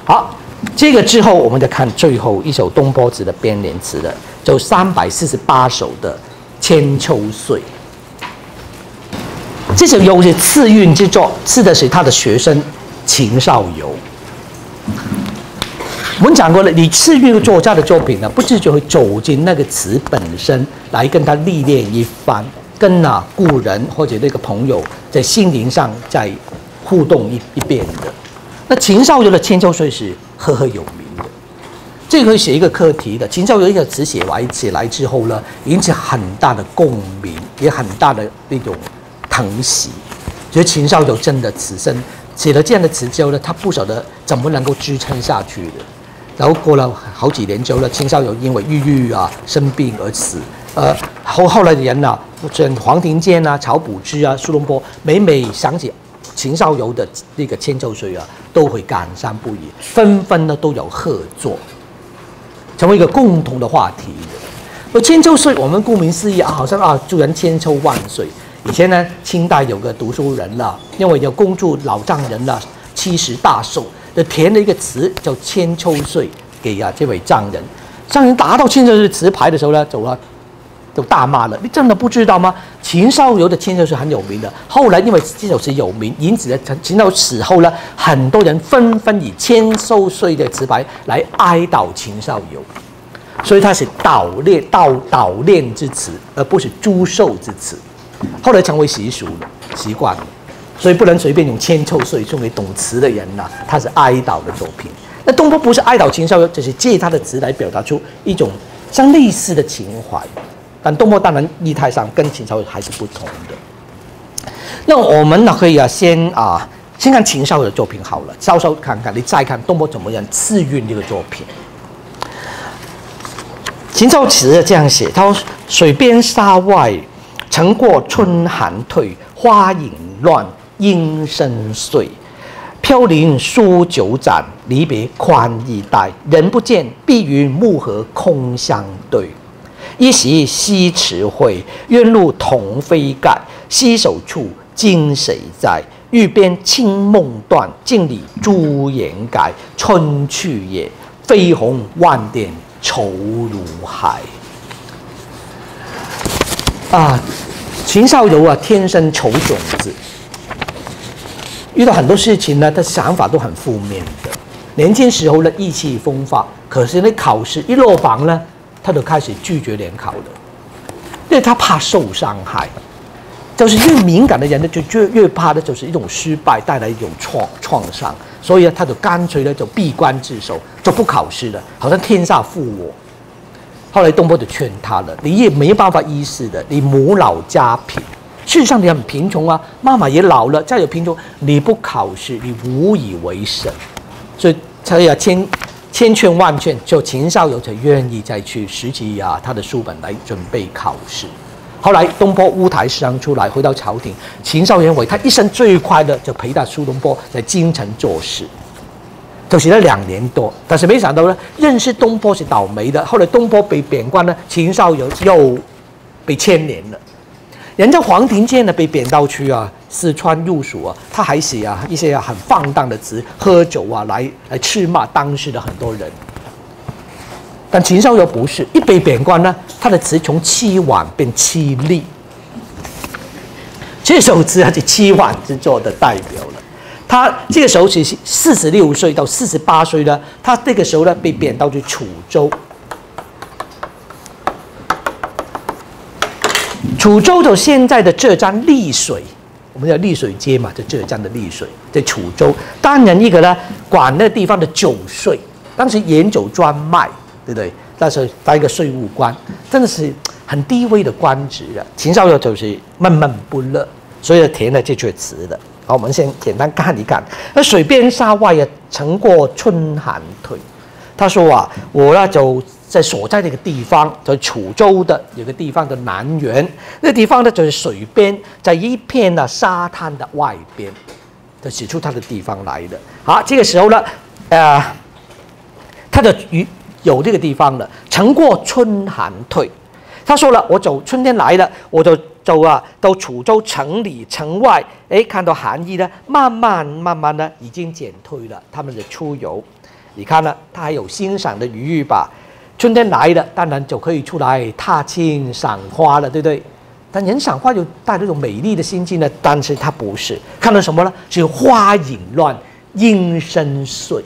好，这个之后我们再看最后一首东坡词的编联词的，就348首的《千秋岁》。这首又是次韵之作，刺的是他的学生秦少游。我们讲过了，你次韵作家的作品呢，不是就会走进那个词本身来跟他历练一番，跟故人或者那个朋友在心灵上再互动一遍的。那秦少游的《千秋岁》是赫赫有名的，这个可以写一个课题的。秦少游一个词写来之后呢，引起很大的共鸣，也很大的那种疼惜。觉得秦少游真的此生写了这样的词之后呢，他不晓得怎么能够支撑下去的。然后过了好几年之后呢，秦少游因为郁郁生病而死。后来的人像黄庭坚曹补之苏东坡，每想起秦少游的那个《千秋岁》都会感伤不已，纷纷呢都有合作，成为一个共同的话题的。而《千秋岁》，我们顾名思义好像祝人千秋万岁。以前呢，清代有个读书人因为要恭祝老丈人70大寿，就填了一个词叫《千秋岁》给这位丈人。丈人拿到《千秋岁》词牌的时候呢，就大骂了：“你真的不知道吗？秦少游的《千秋岁》很有名的。后来因为这首词有名，因此呢，秦少游死后呢，很多人纷纷以《千秋岁》的词牌来哀悼秦少游，所以它是悼念之词，而不是祝寿之词。后来成为习俗了，习惯了，所以不能随便用《千秋岁》送给懂词的人它是哀悼的作品。那东坡不是哀悼秦少游，只是借他的词来表达出一种像类似的情怀。但东坡当然意态上跟秦少游还是不同的。那我们可以先看秦少游的作品好了，稍稍看看，你再看东坡怎么样次韵这个作品。秦少游词这样写，他说：“水边沙外，晨过春寒退，花影乱，莺声碎。飘零书酒盏，离别宽衣带。人不见，碧云暮河空相对。一夕西池会，鸳鹭同飞盖。携手处，今谁在？欲簸轻梦断，镜里朱颜改。春去也，飞鸿万点愁如海。”秦少游天生愁种子，遇到很多事情呢，他想法都很负面的。年轻时候呢，意气风发，可是那考试一落榜呢，他就开始拒绝联考了，因为他怕受伤害。就是越敏感的人呢，就越怕的就是一种失败带来一种创伤，所以他就干脆呢就闭关自守，就不考试了，好像天下负我。后来东坡就劝他了：“你也没办法医事的，你母老家贫，事实上你很贫穷妈妈也老了，再有贫穷，你不考试，你无以为生。”所以才千劝万劝，就秦少游才愿意再去拾起他的书本来准备考试。后来东坡乌台诗章出来，回到朝廷，秦少游认为他一生最快乐就陪着苏东坡在京城做事。就写了2年多，但是没想到呢，认识东坡是倒霉的。后来东坡被贬官呢，秦少游又被牵连了。人家黄庭坚呢被贬到去四川入蜀他还写一些很放荡的词，喝酒来斥骂当时的很多人。但秦少游不是，一被贬官呢，他的词从凄婉变凄厉。这首词是凄婉之作的代表了。他这个时候是46岁到48岁呢，他这个时候呢被贬到去楚州。楚州就现在的浙江丽水，我们叫丽水街嘛，就浙江的丽水，在楚州担任一个呢管那地方的酒税，当时盐酒专卖，对不对？那时候当一个税务官，真的是很低微的官职秦少游就是闷闷不乐，所以填了这阙词的。好，我们先简单看一看。那水边沙外晨过春寒退。他说我呢就在所在的一个地方，在楚州的有个地方的南园，那个地方呢就是水边，在一片沙滩的外边，就指出他的地方来的。好，这个时候呢，他的有这个地方了。晨过春寒退，他说了，我走春天来了，我就到楚州城里城外，看到韩愈呢，慢慢呢已经减退了他们的出游。你看呢，他还有欣赏的余裕吧？春天来了，当然就可以出来踏青赏花了，对不对？但人赏花有带着一种美丽的心境呢，但是他不是看到什么呢？是花影乱，莺声碎。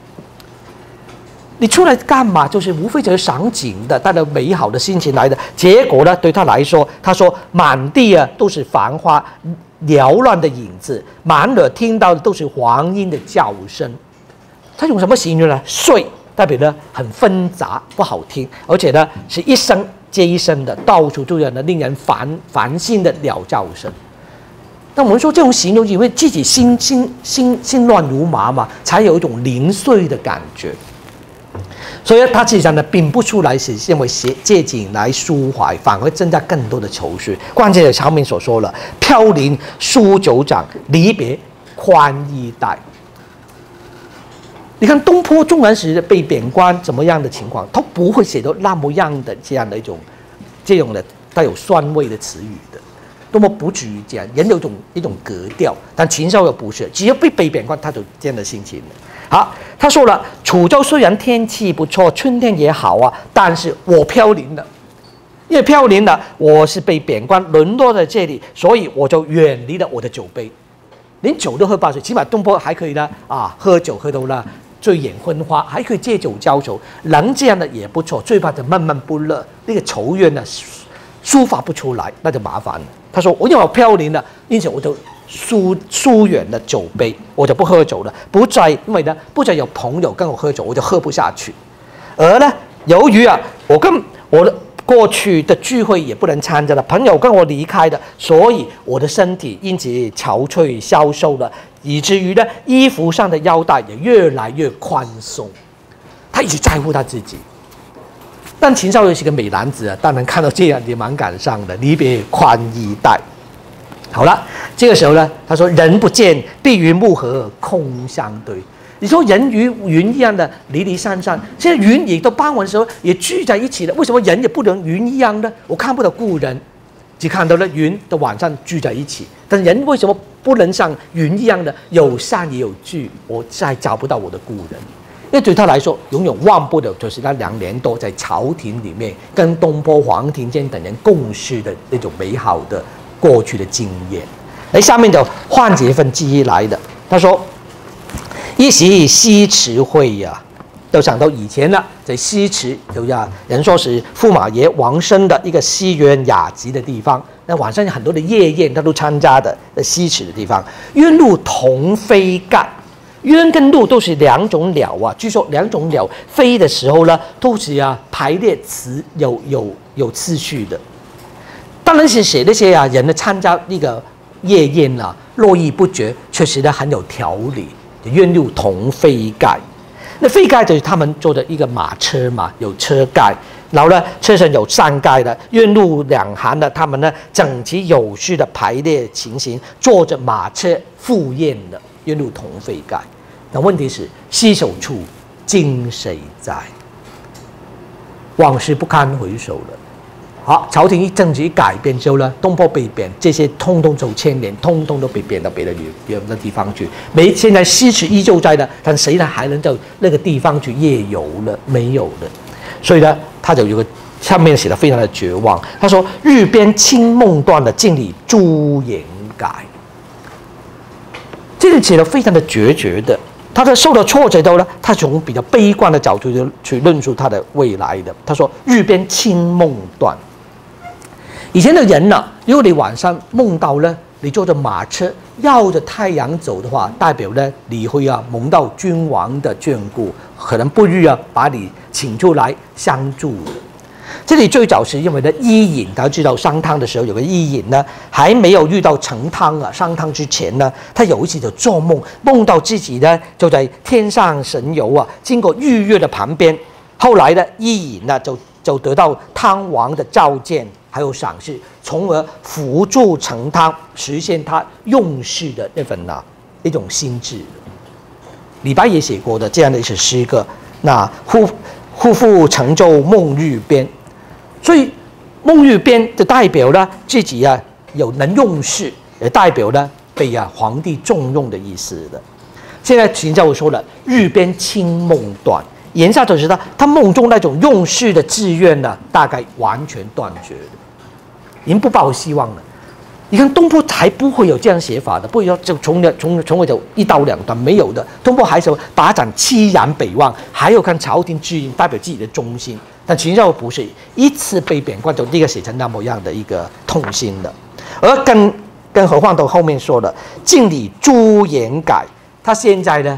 你出来干嘛？就是无非就是赏景的，带着美好的心情来的。结果呢，对他来说，他说满地啊都是繁花缭乱的影子，满耳听到的都是黄莺的叫声。他用什么形容呢？碎，代表呢很纷杂，不好听，而且呢是一声接一声的，到处都有呢令人烦心的鸟叫声。那我们说这种形容，因为自己心乱如麻嘛，才有一种零碎的感觉。所以他实际上呢，并不出来是因为借景来抒怀，反而增加更多的愁绪。关键的前面所说了，飘零书九掌，离别宽衣带。你看东坡纵然是被贬官怎么样的情况，他不会写到那么样的这样的这种的带有酸味的词语的。东坡不至于这样，人有一种格调，但秦孝又不是，只要被贬官，他就这样的心情了。好，他说了，楚州虽然天气不错，春天也好啊，但是我飘零了，因为飘零了，我是被贬官沦落在这里，所以我就远离了我的酒杯，连酒都喝不下去。起码东坡还可以呢，喝酒喝到了醉眼昏花，还可以借酒浇愁，能这样的也不错。最怕的闷闷不乐，那个愁怨呢抒发不出来，那就麻烦了。他说，因为我飘零了，因此我就疏远了酒杯，我就不喝酒了，因为呢不再有朋友跟我喝酒，我就喝不下去。而呢，由于我跟我的过去的聚会也不能参加了，朋友跟我离开了，所以我的身体因此憔悴消瘦了，以至于呢衣服上的腰带也越来越宽松。他一直在乎他自己。但秦少又是个美男子啊，当然看到这样也蛮感伤的，离别宽衣带。好了，这个时候呢，他说人不见，碧云木荷空相对。你说人与云一样的离离散散，现在云也到傍晚的时候也聚在一起了，为什么人也不能云一样呢？我看不到故人，只看到了云的晚上聚在一起，但人为什么不能像云一样的有散也有聚？我再找不到我的故人。因为对他来说，永远忘不了就是那2年多在朝廷里面跟东坡、黄庭坚等人共事的那种美好的过去的经验。下面就换这份记忆来的。他说：“一席西池会呀，都想到以前了，在西池人说是驸马爷王生的一个西园雅集的地方。那晚上有很多的夜宴，他都参加的，在西池的地方。鸳鹭同飞盖。”鸳跟鹭都是2种鸟啊，据说2种鸟飞的时候呢，都是排列有次序的。当然是写那些人呢参加那个夜宴络绎不绝，确实呢很有条理。鸳鹭同飞盖，那飞盖就是他们坐的一个马车嘛，有车盖，然后呢车上有3盖的鸳鹭2行的，他们呢整齐有序的排列情形，坐着马车赴宴的鸳鹭同飞盖。那问题是，携手处，今谁在？往事不堪回首了。好，朝廷政治一改变之后呢，东坡被贬，这些通通受牵连，通通都被贬到别的地方去。现在西池依旧在的，但谁呢还能到那个地方去夜游了？没有了。所以呢，他就有个下面写的非常的绝望。他说：“日边清梦断了，镜里朱颜改。”这里写的非常的决的。他在受到挫折之后呢，他从比较悲观的角度去论述他的未来的。他说：“日边清梦断。”以前的人如果你晚上梦到呢，你坐着马车绕着太阳走的话，代表呢你会蒙到君王的眷顾，可能不日把你请出来相助的。这里最早是因为呢伊尹，大家知道商汤的时候有个伊尹呢，还没有遇到成汤商汤之前呢，他有一次就做梦，梦到自己呢就在天上神游经过日月的旁边。后来呢，伊尹呢就得到汤王的召见还有赏识，从而辅助成汤实现他用事的那种心智。李白也写过的这样的一首诗歌，那忽复乘舟梦日边。所以梦日边就代表了自己有能用事，也代表呢被皇帝重用的意思的。现在秦孝说了，日边清梦断，言下就是他梦中那种用事的志愿呢，大概完全断绝了，已经不抱希望了。你看东坡才不会有这样写法的，不会说就从我就一刀两断，没有的。东坡还是把盏凄然北望，还有看朝廷之音，代表自己的忠心。但秦孝不是一次被贬官就立刻写成那么样的一个痛心的，而更何况到后面说了，敬礼朱颜改，他现在呢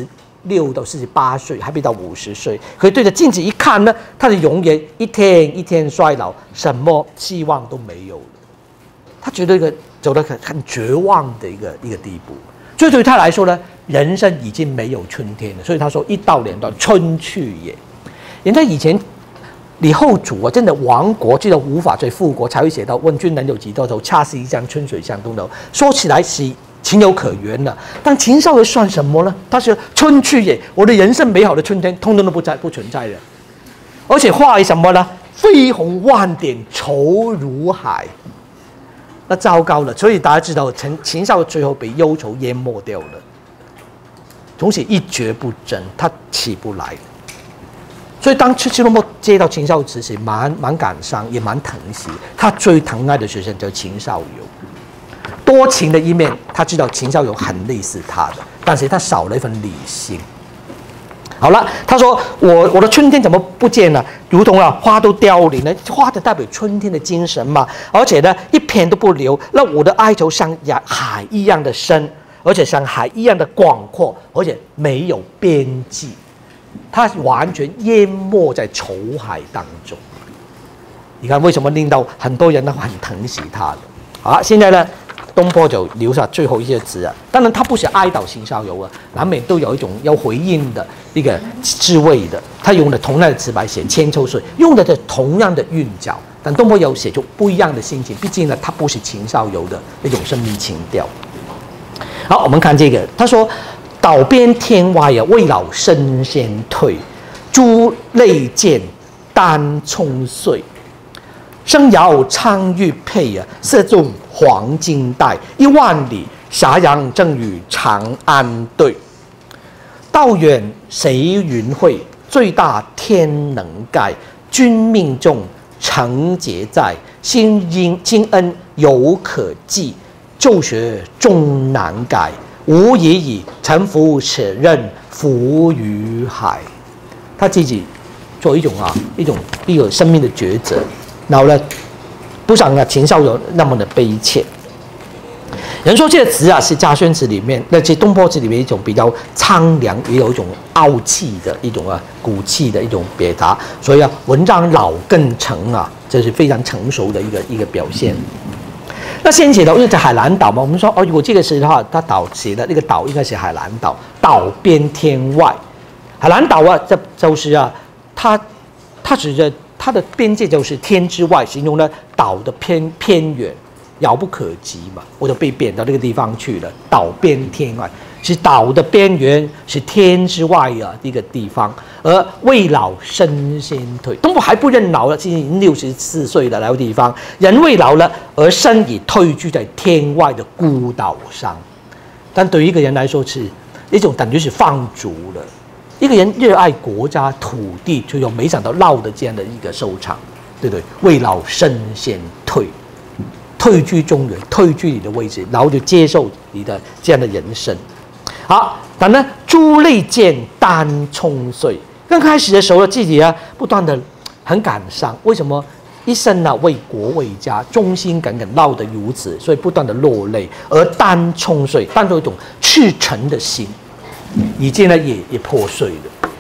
46到48岁，还没到50岁，可以对着镜子一看呢，他的容颜一天一天衰老，什么希望都没有了。他觉得走到很绝望的一个地步，所以对他来说呢，人生已经没有春天了。所以他说一刀两断，春去也。人家以前李后主啊，真的亡国，知道无法再复国，才会写到问君能有几多愁，恰似一江春水向东流。说起来是情有可原的，但秦孝又算什么呢？他说春去也，我的人生美好的春天，通通都不存在了。而且化为什么呢？飞鸿万点，愁如海。那糟糕了，所以大家知道秦孝最后被忧愁淹没掉了，从此一蹶不振，他起不来。所以当徐东坡接到秦孝词时，蛮感伤，也蛮疼惜。他最疼爱的学生叫秦少游，多情的一面，他知道秦孝游很类似他的，但是他少了一份理性。好了，他说我的春天怎么不见了？如同花都凋零了，花的代表春天的精神嘛。而且呢，一片都不留。那我的哀愁像海一样的深，而且像海一样的广阔，而且没有边际。它完全淹没在愁海当中。你看为什么令到很多人都很疼惜他的？好，现在呢？东坡就留下最后一些字啊，当然他不是哀悼秦孝游啊，难免都有一种要回应的一个滋味的。他用的同样的词白写千秋岁，用的是同样的韵脚，但东坡有写出不一样的心情。毕竟呢，他不是秦孝游的那种生命情调。好，我们看这个，他说：“岛边天歪啊，未老身先退，珠泪渐，丹葱碎。生遥苍玉佩啊，色中黄金带。1万里，斜阳正与长安对。道远谁云会？最大天能盖。君命重，诚节在。今恩犹可记，旧学终难改。无已矣，臣服此任，浮于海。”他自己做一个生命的抉择。然后呢，不像秦孝游那么的悲切。人说这个词啊是家宣词里面，那些东坡词里面一种比较苍凉，也有一种傲气的一种骨气的一种表达。所以文章老更成啊，这是非常成熟的一个表现。那先写到因为在海南岛嘛，我们说如果这个是的话，他写的那个岛应该是海南岛，岛边天外。海南岛啊，这就是它指着。它的边界就是天之外，形容了岛的偏远，遥不可及嘛，我就被贬到那个地方去了。岛边天外，是岛的边缘，是天之外一个地方。而未老身先退，东坡还不认老了，今年已经64岁了，来个地方，人未老了，而身已退居在天外的孤岛上。但对于一个人来说，是一种等于是放逐了。一个人热爱国家土地，就有没想到落的这样的一个收场，对不对？未老身先退，退居中原，退居你的位置，然后就接受你的这样的人生。好，但呢，珠泪渐，丹葱碎。刚开始的时候，自己不断的很感伤，为什么一生为国为家，忠心耿耿，落得如此，所以不断的落泪。而丹葱碎，当作一种赤诚的心。已经也破碎了。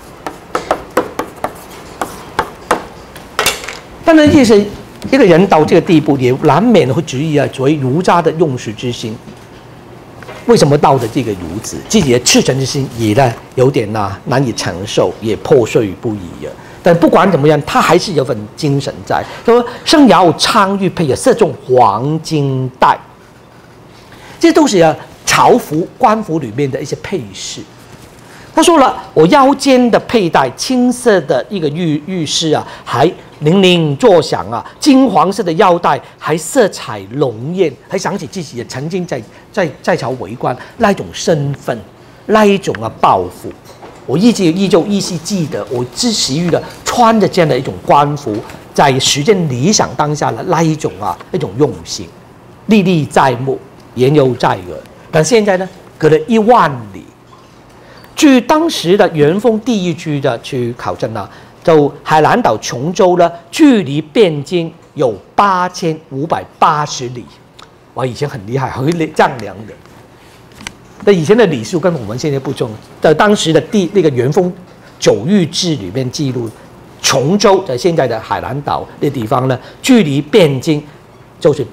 当然，也是一个人到这个地步，也难免会执意作为儒家的用事之心。为什么到的这个如此？自己的赤诚之心也有点难以承受，也破碎不已了。但不管怎么样，他还是有份精神在。他说：“生遥苍玉佩，色中黄金带。”这都是朝服、官服里面的一些配饰。他说了，我腰间的佩戴青色的一个玉饰还铃铃作响啊，金黄色的腰带还色彩浓艳，还想起自己也曾经在朝为官那一种身份，那一种抱负。我依旧依稀记得，我支持于的穿着这样的一种官服，在实践理想当下的那一种用心，历历在目，言犹在耳。但现在呢，隔了1万里。据当时的元丰第一区的去考证呢，就海南岛琼州呢，距离汴京有8580里。哇，以前很厉害，会丈量的。那以前的里数跟我们现在不同。在当时的那个元丰九谕志里面记录，琼州在现在的海南岛那地方呢，距离汴京就是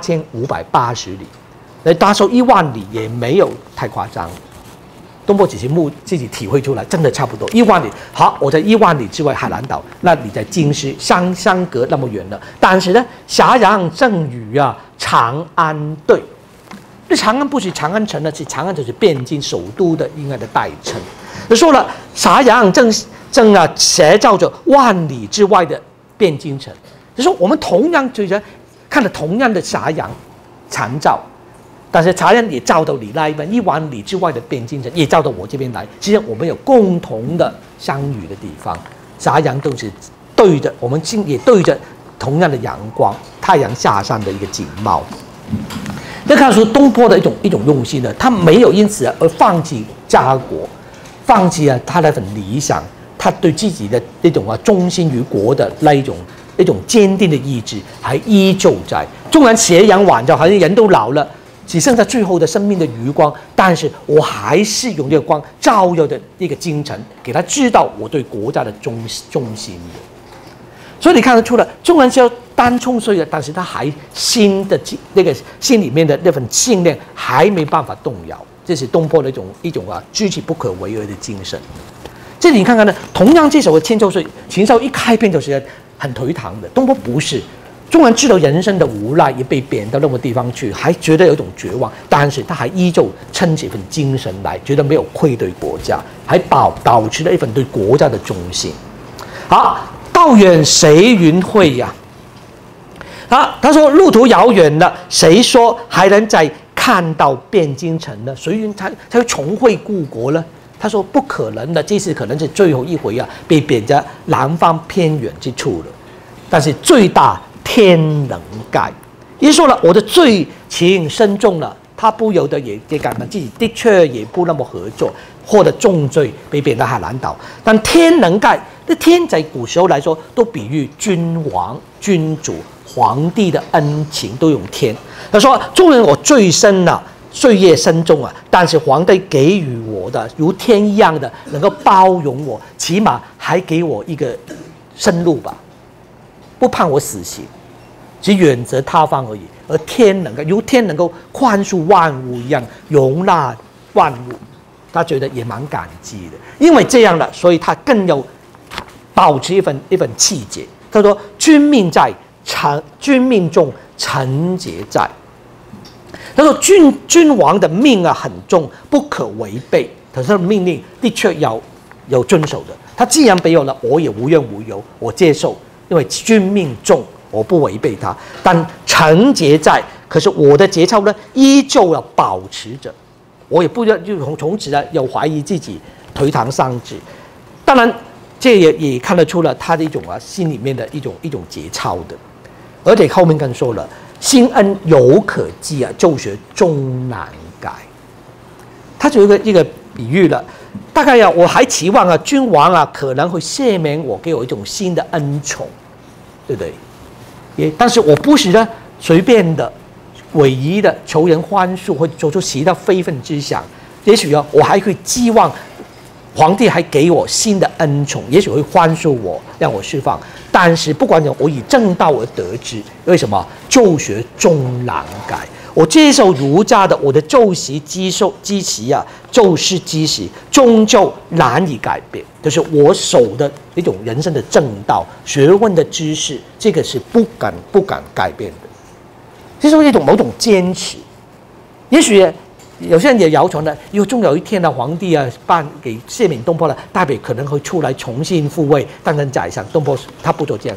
8580里。那他说1万里也没有太夸张。东坡只是自己体会出来，真的差不多1万里。好，我在1万里之外海南岛，那你在京师相隔那么远了。但是呢，霞阳正与长安对。这长安不是长安城呢，是长安就是汴京首都的应该的代称。他说了，霞阳正斜照着万里之外的汴京城。就说我们同样就是看了同样的霞阳残照。但是茶人也照到你那一边1万里之外的汴京城，也照到我这边来。其实我们有共同的相遇的地方，霞阳都是对着我们也对着同样的阳光，太阳下山的一个景貌。那看出东坡的一种用心呢，他没有因此而放弃家国，放弃他那份理想，他对自己的那种忠心于国的那一种坚定的意志还依旧在。纵然斜阳晚照，好像人都老了。只剩下最后的生命的余光，但是我还是用这个光照耀的一个京城，给他知道我对国家的忠心的。所以你看得出来，纵然是要单冲岁月，但是他还心里面的那份信念还没办法动摇，这是东坡的一种知己不可为而的精神。这里你看看呢，同样这首的《千秋岁》，秦少一开篇就是很颓唐的，东坡不是。纵然知道人生的无奈，也被贬到那个地方去，还觉得有一种绝望，但是他还依旧撑起一份精神来，觉得没有愧对国家，还保持了一份对国家的忠心。好，道远谁云会呀？他说路途遥远了，谁说还能再看到汴京城呢？谁云才会重会故国呢？他说不可能的，这次可能是最后一回被贬在南方偏远之处了。但是最大天能盖，也说了我的罪情深重了，他不由得也感到自己的确也不那么合作，获得重罪被贬到海南岛。但天能盖，这天在古时候来说都比喻君王、君主、皇帝的恩情，都用天。他说纵然我罪深了，岁月深重但是皇帝给予我的如天一样的能够包容我，起码还给我一个生路吧，不判我死刑，只远择他方而已。而天如天能够宽恕万物一样，容纳万物，他觉得也蛮感激的。因为这样了，所以他更有保持一份气节。他说：“君命在，君命重，臣节在。”他说君王的命很重，不可违背。可是他的命令的确要有遵守的。他既然给我了，我也无怨无尤，我接受。因为君命重，我不违背他，但臣节在，可是我的节操呢，依旧要保持着，我也不要就从此又怀疑自己，颓唐丧志。当然，这也看得出了他的一种心里面的一种节操的。而且后面更说了，新恩犹可记旧学终难改。他就有一个比喻了。大概我还期望君王可能会赦免我，给我一种新的恩宠，对不对？但是我不是随便的、诡异的求人宽恕，或做出其他非分之想。也许我还会寄望皇帝还给我新的恩宠，也许会宽恕我，让我释放。但是不管我以正道而得之，为什么旧学终难改？我接受儒家的我的旧习基习旧事基习，终究难以改变。就是我守的一种人生的正道、学问的知识，这个是不敢改变的。这是一种某种坚持。也许有些人也谣传了，终有一天皇帝颁给赦免东坡了，代表可能会出来重新复位，担任宰相。东坡他不做这样想，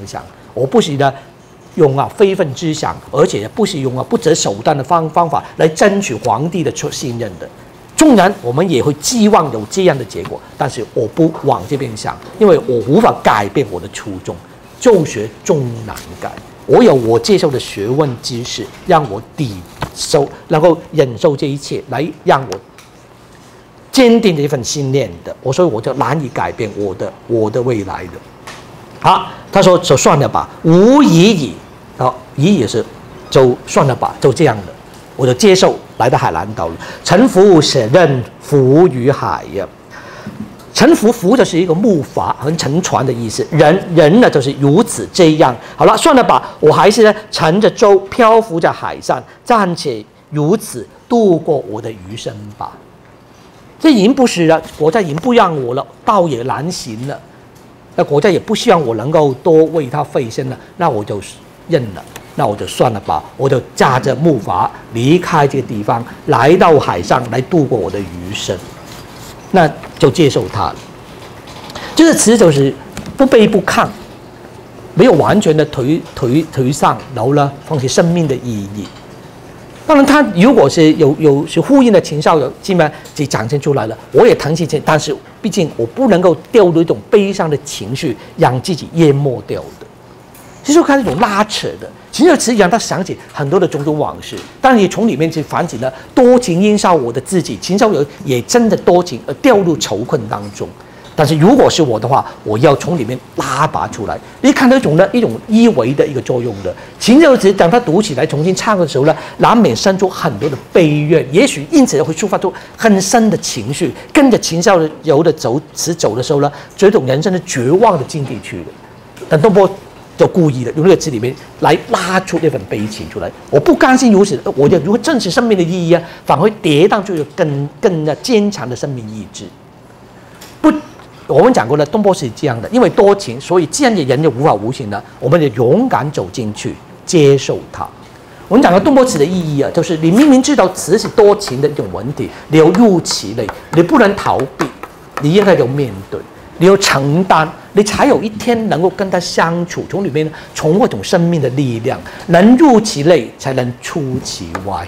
我不是呢用非分之想，而且不是用不择手段的方法来争取皇帝的信任的。纵然我们也会寄望有这样的结果，但是我不往这边想，因为我无法改变我的初衷。就学终难改，我有我接受的学问知识，让我能够忍受这一切，来让我坚定的一份信念的。所以我就难以改变我的未来的。好，他说就算了吧，无疑矣。好，疑也是就算了吧，就这样的，我就接受来到海南岛了。臣服舍任，浮于海呀。沉浮就是一个木筏和沉船的意思，人呢就是如此这样。好了，算了吧，我还是呢乘着舟漂浮在海上，暂且如此度过我的余生吧。这已经不是了，国家已经不让我了，道也难行了，那国家也不希望我能够多为他费心了，那我就认了，那我就算了吧，我就驾着木筏离开这个地方，来到海上来度过我的余生。那就接受它了。这个词就是不卑不亢，没有完全的颓丧，然后呢，放弃生命的意义。当然，它如果是是呼应的情操，基本上就展现出来了。我也疼惜这，但是毕竟我不能够掉入一种悲伤的情绪，让自己淹没掉的。其实看这种拉扯的，其实词让他想起很多的种种往事，但也从里面去反省了多情因少我的自己，情少也真的多情而掉入愁困当中。但是如果是我的话，我要从里面拉拔出来。你看到一种依偎的一个作用的情少词，当他读起来重新唱的时候呢，难免生出很多的悲怨，也许因此会触发出很深的情绪，跟着情少游的词走的时候呢，这种人生的绝望的境地去了。但东坡就故意的用这个词里面来拉出那份悲情出来。我不甘心如此，我就如何正视生命的意义啊？反而跌宕出有更坚强的生命意志。不，我们讲过了，东坡是这样的，因为多情，所以既然人就无法无情了，我们就勇敢走进去，接受它。我们讲到东坡词的意义啊，就是你明明知道词是多情的一种文体，你要入其内，你不能逃避，你应该要面对。你要承担，你才有一天能够跟他相处，从里面重获一种生命的力量，能入其内，才能出其外，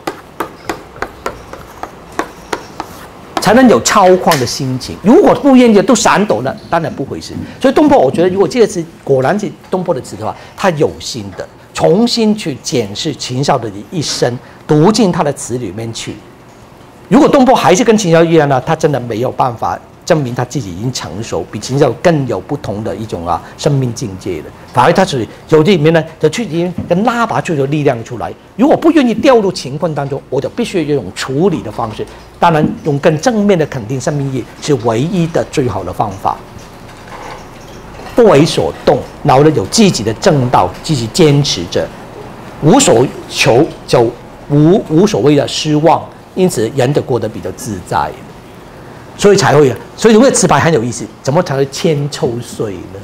才能有超旷的心情。如果不愿意都闪躲了，当然不回事。所以东坡，我觉得如果这个词果然是东坡的词的话，他有心的重新去检视秦少的一生，读进他的词里面去。如果东坡还是跟秦少一样呢，他真的没有办法证明他自己已经成熟，比秦少更有不同的一种生命境界的。反而他是有这里面呢，就去跟拉拔出的力量出来。如果不愿意掉入情困当中，我就必须要用处理的方式。当然，用更正面的肯定生命意义是唯一的最好的方法。不为所动，然后呢有自己的正道，自己坚持着，无所求就无所谓的失望，因此人就过得比较自在。所以才会所以这个词牌很有意思，怎么才会千秋岁呢？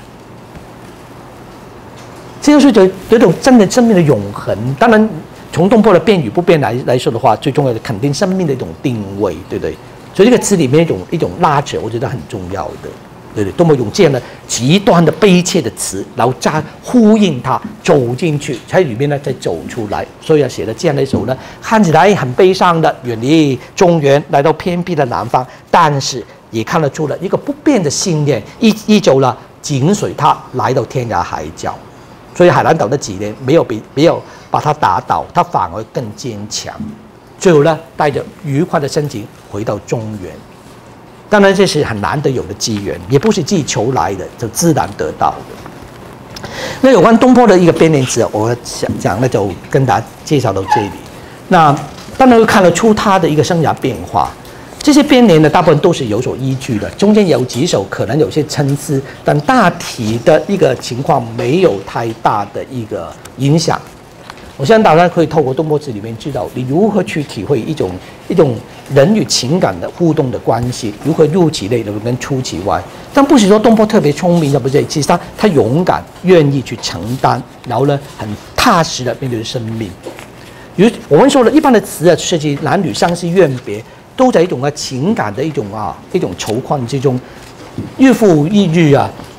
千秋岁就有一种真的生命的永恒。当然，从东坡的变与不变来说的话，最重要的肯定生命的一种定位，对不对？所以这个词里面一种拉扯，我觉得很重要的，对不对？东坡用这样的极端的悲切的词，然后加呼应它，走进去，在里面呢再走出来。所以写了这样的一首呢，看起来很悲伤的，远离中原，来到偏僻的南方，但是也看得出了一个不变的信念，依旧了紧随他来到天涯海角。所以海南岛的几年没有把他打倒，他反而更坚强。最后呢，带着愉快的心情回到中原。当然，这是很难得有的机缘，也不是自己求来的，就自然得到的。那有关东坡的一个编年词，我想讲呢，就跟大家介绍到这里。那当然会看得出他的一个生涯变化。这些编年呢，大部分都是有所依据的，中间有几首可能有些参差，但大体的一个情况没有太大的一个影响。我相信大家可以透过东坡词里面知道你如何去体会一种人与情感的互动的关系，如何入其内，如何跟出其外。但不是说东坡特别聪明的，不是，其实他勇敢，愿意去承担，然后呢，很踏实的面对生命。比如我们说了，一般的词啊，涉及男女相思怨别，都在一种情感的一种愁困之中，日复一日啊，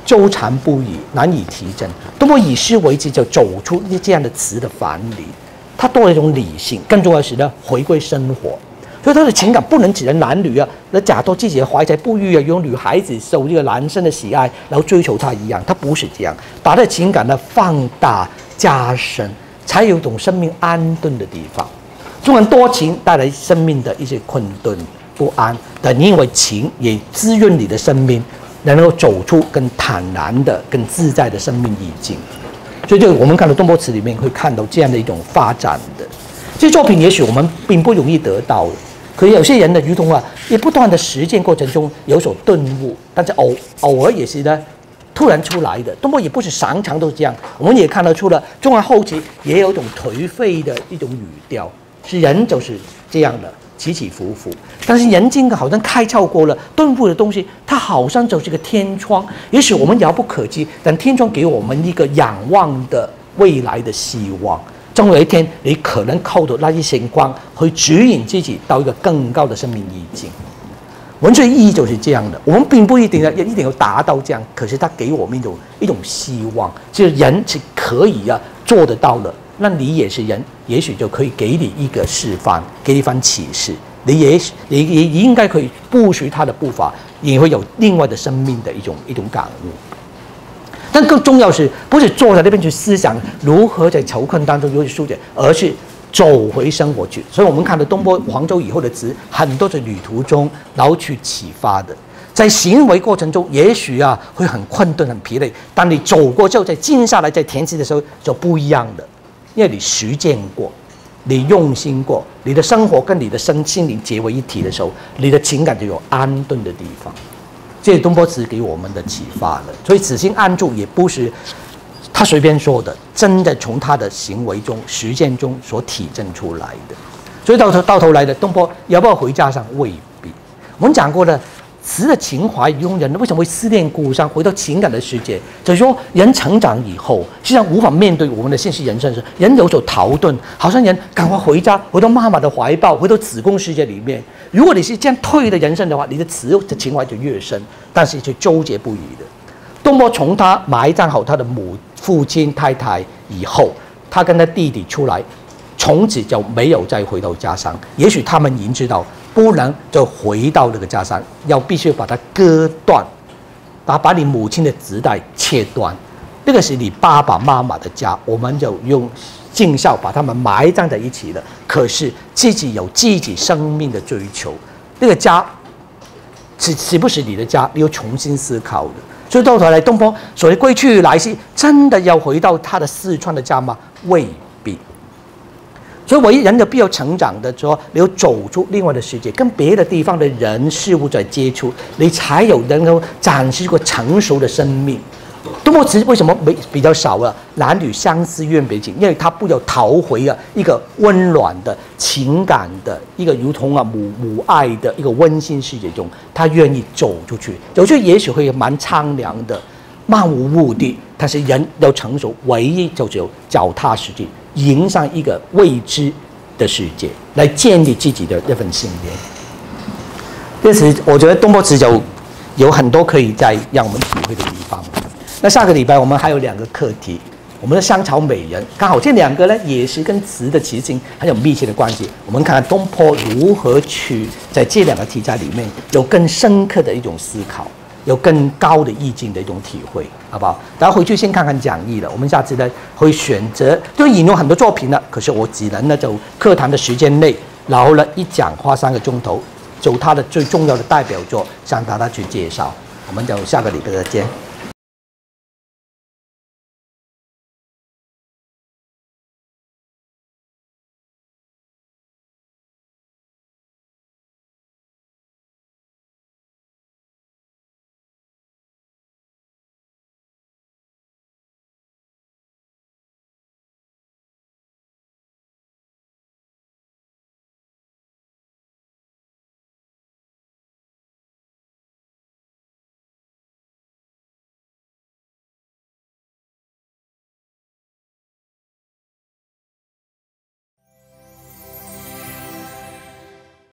纠缠不已，难以提振。东坡以诗为镜，就走出这样的词的樊篱，他多了一种理性，更重要的是呢，回归生活。所以他的情感不能只能男女啊，那假装自己怀才不遇啊，有女孩子受这个男生的喜爱，然后追求他一样，他不是这样，把他的情感呢放大加深，才有一种生命安顿的地方。纵然多情带来生命的一些困顿不安，但因为情也滋润你的生命，能够走出更坦然的、更自在的生命意境。所以，就我们看到东坡词里面会看到这样的一种发展的。这些作品也许我们并不容易得到的。可有些人呢，如同也不断的实践过程中有所顿悟，但是偶尔也是呢，突然出来的。东坡也不是常常都这样，我们也看得出了，纵然后期也有一种颓废的一种语调，是人就是这样的起起伏伏。但是人经好像开窍过了，顿悟的东西，它好像就是个天窗，也许我们遥不可及，但天窗给我们一个仰望的未来的希望。终有一天，你可能靠着那一线光，去指引自己到一个更高的生命意境。文学意义就是这样的，我们并不一定要达到这样，可是它给我们一种希望，就是人是可以做得到的。那你也是人，也许就可以给你一个示范，给你一番启示。你也应该可以步随他的步伐，也会有另外的生命的一种感悟。但更重要是，不是坐在那边去思想如何在愁困当中有所疏解，而是走回生活去。所以我们看到东坡黄州以后的词，很多在旅途中然后去启发的。在行为过程中，也许会很困顿、很疲累，当你走过之后，再静下来，在填词的时候就不一样的，因为你实践过，你用心过，你的生活跟你的心灵结为一体的时候，你的情感就有安顿的地方。这是东坡词给我们的启发了，所以此心安住也不是他随便说的，真的从他的行为中、实践中所体证出来的。所以到头来的东坡要不要回家乡？未必。我们讲过的，词的情怀用人为什么会思念故乡，回到情感的世界？就是说，人成长以后，实际上无法面对我们的现实人生时，人有所逃遁，好像人赶快回家，回到妈妈的怀抱，回到子宫世界里面。如果你是这样退的人生的话，你的词的情怀就越深，但是就纠结不已的。东坡从他埋葬好他的父亲太太以后，他跟他弟弟出来，从此就没有再回到家乡。也许他们已经知道，不能就回到那个家乡，必须把它割断，把你母亲的子代切断。那个是你爸爸妈妈的家，我们就用尽孝把他们埋葬在一起了。可是自己有自己生命的追求，那个家是不是你的家？你要重新思考的。所以到头来，东坡所谓归去来兮，真的要回到他的四川的家吗？未必。所以，唯一人的必要成长的时候，你要走出另外的世界，跟别的地方的人事物在接触，你才有能够展示一个成熟的生命。东坡词为什么比较少了？男女相思愿别情，因为他不要逃回一个温暖的情感的一个如同母爱的一个温馨世界中，他愿意走出去。走出去也许会蛮苍凉的，漫无目的，但是人要成熟，唯一就只有脚踏实地，迎上一个未知的世界，来建立自己的那份信念。因此，我觉得东坡词就有很多可以再让我们体会的地方。那下个礼拜我们还有2个课题，我们的香草美人，刚好这2个呢也是跟词的词性很有密切的关系。我们看看东坡如何去在这2个题材里面有更深刻的一种思考，有更高的意境的一种体会，好不好？大家回去先看看讲义了。我们下次呢会选择，就引用很多作品了，可是我只能呢就课堂的时间内，然后呢一讲花3个钟头，就他的最重要的代表作向大家去介绍。我们就下个礼拜再见。